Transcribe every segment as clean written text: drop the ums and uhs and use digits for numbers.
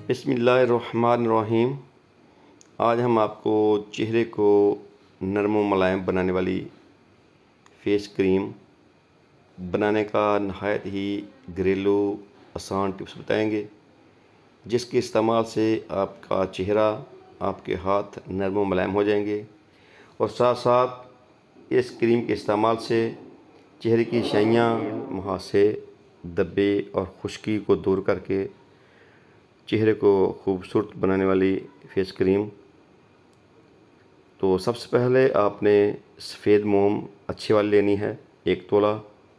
बिस्मिल्लाहिर्रहमानिर्रहीम। आज हम आपको चेहरे को नरम व मुलायम बनाने वाली फेस क्रीम बनाने का नहायत ही घरेलू आसान टिप्स बताएंगे, जिसके इस्तेमाल से आपका चेहरा, आपके हाथ नरम व मुलायम हो जाएंगे और साथ साथ इस क्रीम के इस्तेमाल से चेहरे की शाइयाँ, मुहासे, धब्बे और खुश्की को दूर करके चेहरे को खूबसूरत बनाने वाली फेस क्रीम। तो सबसे पहले आपने सफ़ेद मोम अच्छी वाली लेनी है, 1 तोला।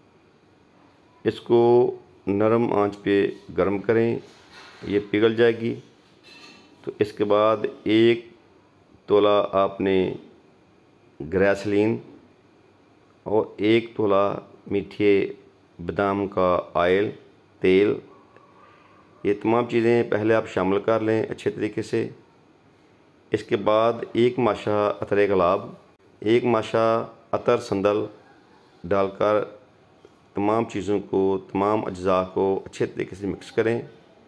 इसको नरम आंच पे गर्म करें, ये पिघल जाएगी। तो इसके बाद 1 तोला आपने ग्रेसलीन और 1 तोला मीठे बादाम का ऑयल, तेल, ये तमाम चीज़ें पहले आप शामिल कर लें अच्छे तरीके से। इसके बाद 1 माशा अतरे गुलाब, 1 माशा अतर संदल डालकर तमाम चीज़ों को, तमाम अज्जा को अच्छे तरीके से मिक्स करें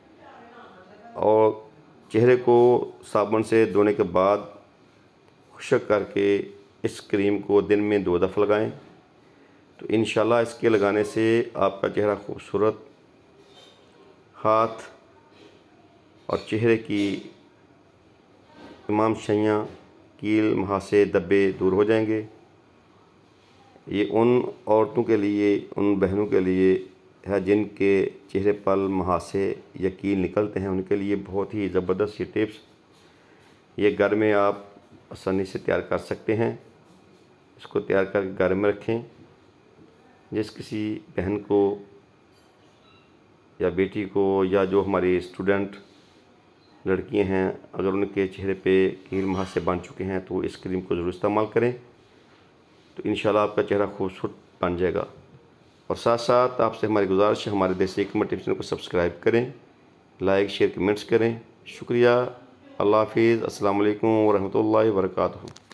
और चेहरे को साबुन से धोने के बाद खुश्क करके इस क्रीम को दिन में 2 दफ़ा लगाएं। तो इंशाल्लाह इसके लगाने से आपका चेहरा खूबसूरत, हाथ और चेहरे की तमाम शाइयाँ, कील, मुहासे, धब्बे दूर हो जाएंगे। ये उन औरतों के लिए, उन बहनों के लिए है जिनके चेहरे पर मुहासे या कील निकलते हैं, उनके लिए बहुत ही ज़बरदस्त ये टिप्स ये घर में आप आसानी से तैयार कर सकते हैं। इसको तैयार करके घर में रखें। जिस किसी बहन को या बेटी को या जो हमारी स्टूडेंट लड़कियां हैं, अगर उनके चेहरे पे कील मुहासे बन चुके हैं तो इस क्रीम को ज़रूर इस्तेमाल करें। तो इंशाल्लाह आपका चेहरा खूबसूरत बन जाएगा। और साथ साथ आपसे हमारी गुजारिश है, हमारे देसी हिकमत टिप्स चैनल को सब्सक्राइब करें, लाइक शेयर कमेंट्स करें। शुक्रिया। अल्लाह हाफिज़। अस्सलाम वालेकुम व रहमतुल्लाहि व बरकातुहू।